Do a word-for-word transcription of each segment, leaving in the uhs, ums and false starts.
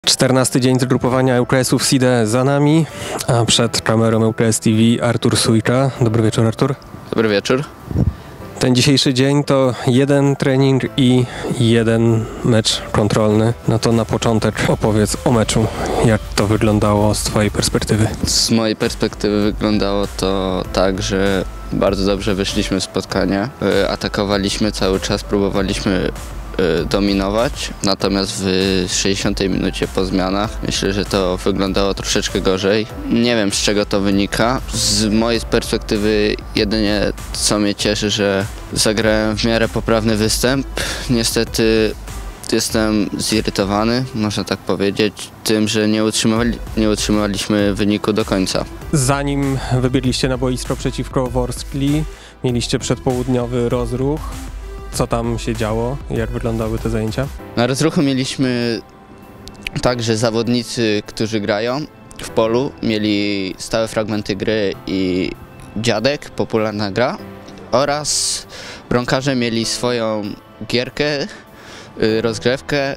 czternasty dzień zgrupowania ŁKS-ów S I D E za nami, a przed kamerą ŁKS T V Artur Sójka. Dobry wieczór, Artur. Dobry wieczór. Ten dzisiejszy dzień to jeden trening i jeden mecz kontrolny. No to na początek opowiedz o meczu. Jak to wyglądało z twojej perspektywy? Z mojej perspektywy wyglądało to tak, że bardzo dobrze wyszliśmy z spotkania. Atakowaliśmy cały czas, próbowaliśmy dominować, natomiast w sześćdziesiątej minucie po zmianach myślę, że to wyglądało troszeczkę gorzej. Nie wiem, z czego to wynika. Z mojej perspektywy jedynie co mnie cieszy, że zagrałem w miarę poprawny występ. Niestety jestem zirytowany, można tak powiedzieć, tym, że nie, utrzymywali, nie utrzymaliśmy wyniku do końca. Zanim wybiegliście na boisko przeciwko Worskli, mieliście przedpołudniowy rozruch. Co tam się działo? Jak wyglądały te zajęcia? Na rozruchu mieliśmy także zawodnicy, którzy grają w polu, mieli stałe fragmenty gry i dziadek, popularna gra, oraz bramkarze mieli swoją gierkę, rozgrywkę,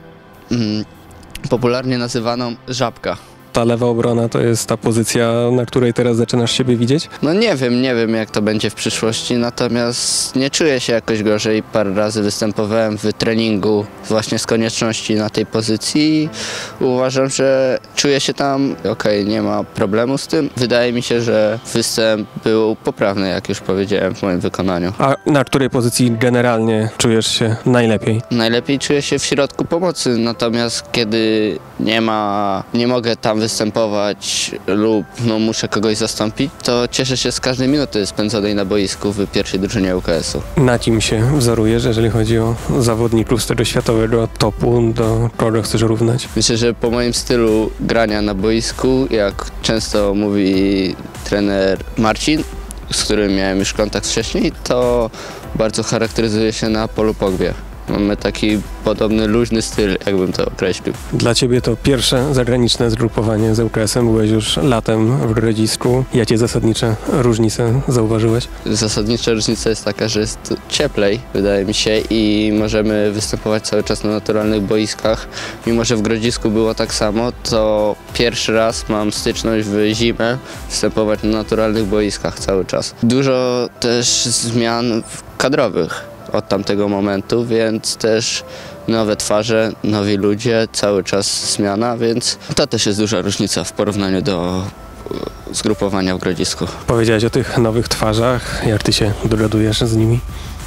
popularnie nazywaną żabka. Ta lewa obrona to jest ta pozycja, na której teraz zaczynasz siebie widzieć? No nie wiem, nie wiem jak to będzie w przyszłości, natomiast nie czuję się jakoś gorzej. Parę razy występowałem w treningu właśnie z konieczności na tej pozycji i uważam, że czuję się tam okej, okay, nie ma problemu z tym. Wydaje mi się, że występ był poprawny, jak już powiedziałem, w moim wykonaniu. A na której pozycji generalnie czujesz się najlepiej? Najlepiej czuję się w środku pomocy, natomiast kiedy nie ma, nie mogę tam występować lub no, muszę kogoś zastąpić, to cieszę się z każdej minuty spędzonej na boisku w pierwszej drużynie ŁKS-u. Na kim się wzorujesz, jeżeli chodzi o zawodników z tego światowego topu, do kogo chcesz równać? Myślę, że po moim stylu grania na boisku, jak często mówi trener Marcin, z którym miałem już kontakt wcześniej, to bardzo charakteryzuje się na Polu Pogbie. Mamy taki podobny, luźny styl, jakbym to określił. Dla ciebie to pierwsze zagraniczne zgrupowanie z ŁKS-em. Byłeś już latem w Grodzisku. Jakie zasadnicze różnice zauważyłeś? Zasadnicza różnica jest taka, że jest cieplej, wydaje mi się, i możemy występować cały czas na naturalnych boiskach. Mimo że w Grodzisku było tak samo, to pierwszy raz mam styczność w zimę występować na naturalnych boiskach cały czas. Dużo też zmian kadrowych od tamtego momentu, więc też nowe twarze, nowi ludzie, cały czas zmiana, więc to też jest duża różnica w porównaniu do zgrupowania w Grodzisku. Powiedziałeś o tych nowych twarzach, jak ty się dogadujesz z nimi?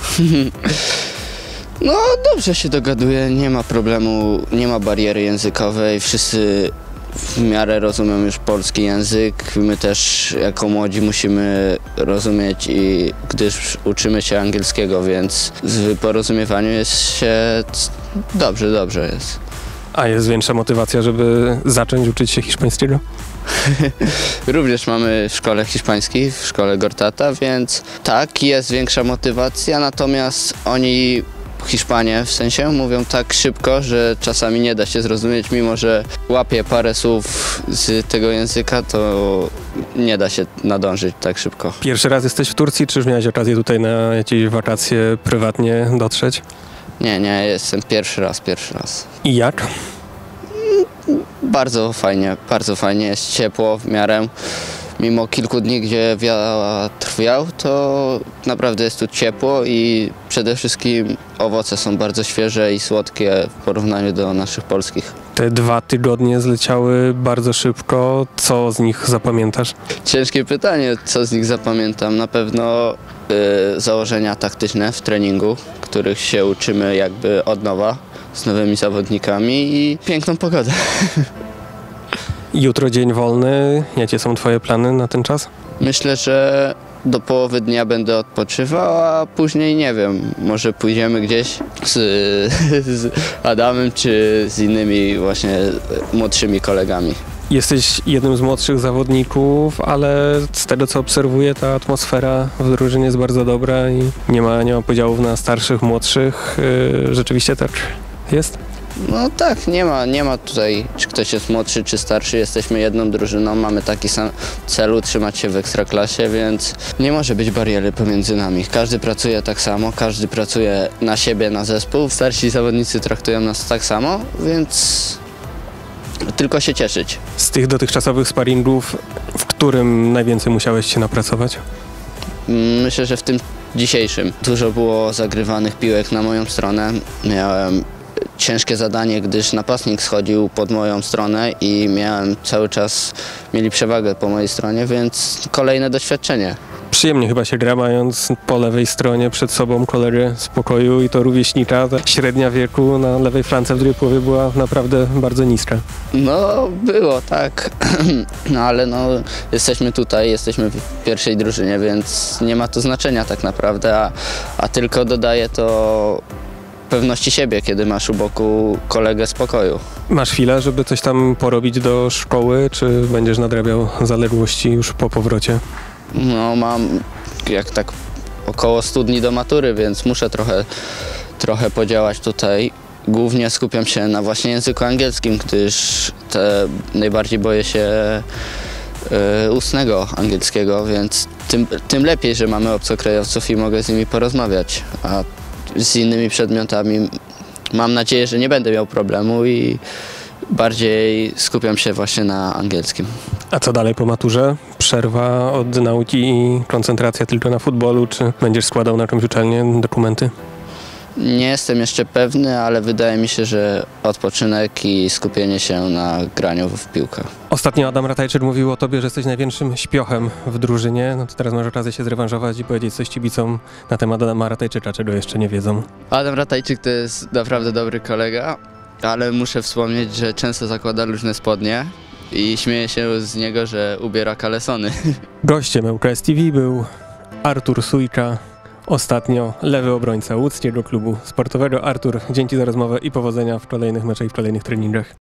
No dobrze się dogaduję, nie ma problemu, nie ma bariery językowej, wszyscy w miarę rozumią już polski język. My też jako młodzi musimy rozumieć, i gdyż uczymy się angielskiego, więc w porozumiewaniu jest się dobrze, dobrze jest. A jest większa motywacja, żeby zacząć uczyć się hiszpańskiego? Również mamy w szkole hiszpańskiej, w szkole Gortata, więc tak, jest większa motywacja, natomiast oni, Hiszpanie w sensie, mówią tak szybko, że czasami nie da się zrozumieć, mimo że łapię parę słów z tego języka, to nie da się nadążyć tak szybko. Pierwszy raz jesteś w Turcji, czy już miałeś okazję tutaj na jakieś wakacje prywatnie dotrzeć? Nie, nie, jestem pierwszy raz, pierwszy raz. I jak? Bardzo fajnie, bardzo fajnie, jest ciepło w miarę. Mimo kilku dni, gdzie wiatr wiał, to naprawdę jest tu ciepło i przede wszystkim owoce są bardzo świeże i słodkie w porównaniu do naszych polskich. Te dwa tygodnie zleciały bardzo szybko. Co z nich zapamiętasz? Ciężkie pytanie, co z nich zapamiętam. Na pewno y, założenia taktyczne w treningu, których się uczymy jakby od nowa z nowymi zawodnikami, i piękną pogodę. Jutro dzień wolny. Jakie są twoje plany na ten czas? Myślę, że do połowy dnia będę odpoczywał, a później nie wiem, może pójdziemy gdzieś z, z Adamem czy z innymi właśnie młodszymi kolegami. Jesteś jednym z młodszych zawodników, ale z tego co obserwuję, ta atmosfera w drużynie jest bardzo dobra i nie ma, nie ma podziałów na starszych, młodszych. Yy, rzeczywiście tak jest? No tak, nie ma, nie ma tutaj, czy ktoś jest młodszy, czy starszy, jesteśmy jedną drużyną, mamy taki sam cel, utrzymać się w Ekstraklasie, więc nie może być bariery pomiędzy nami. Każdy pracuje tak samo, każdy pracuje na siebie, na zespół. Starsi zawodnicy traktują nas tak samo, więc tylko się cieszyć. Z tych dotychczasowych sparingów, w którym najwięcej musiałeś się napracować? Myślę, że w tym dzisiejszym dużo było zagrywanych piłek na moją stronę. Miałem ciężkie zadanie, gdyż napastnik schodził pod moją stronę i miałem cały czas, mieli przewagę po mojej stronie, więc kolejne doświadczenie. Przyjemnie chyba się gra, mając po lewej stronie przed sobą kolegę z pokoju i to rówieśnika. Ta średnia wieku na lewej flance w drugiej połowie była naprawdę bardzo niska. No, było, tak. No ale no, jesteśmy tutaj, jesteśmy w pierwszej drużynie, więc nie ma to znaczenia tak naprawdę, a, a tylko dodaje to pewności siebie, kiedy masz u boku kolegę z pokoju. Masz chwilę, żeby coś tam porobić do szkoły, czy będziesz nadrabiał zaległości już po powrocie? No, mam jak tak około stu dni do matury, więc muszę trochę, trochę podziałać tutaj. Głównie skupiam się na właśnie języku angielskim, gdyż te, najbardziej boję się y, ustnego angielskiego, więc tym, tym lepiej, że mamy obcokrajowców i mogę z nimi porozmawiać. A z innymi przedmiotami mam nadzieję, że nie będę miał problemu i bardziej skupiam się właśnie na angielskim. A co dalej po maturze? Przerwa od nauki i koncentracja tylko na futbolu, czy będziesz składał na jakąś uczelnię dokumenty? Nie jestem jeszcze pewny, ale wydaje mi się, że odpoczynek i skupienie się na graniu w piłkę. Ostatnio Adam Ratajczyk mówił o tobie, że jesteś największym śpiochem w drużynie. No to teraz masz okazję się zrewanżować i powiedzieć coś kibicom na temat Adama Ratajczyka, czego jeszcze nie wiedzą. Adam Ratajczyk to jest naprawdę dobry kolega, ale muszę wspomnieć, że często zakłada luźne spodnie i śmieję się z niego, że ubiera kalesony. Gościem L K S T V był Artur Sójka, ostatnio lewy obrońca łódzkiego klubu sportowego. Artur, dzięki za rozmowę i powodzenia w kolejnych meczach i w kolejnych treningach.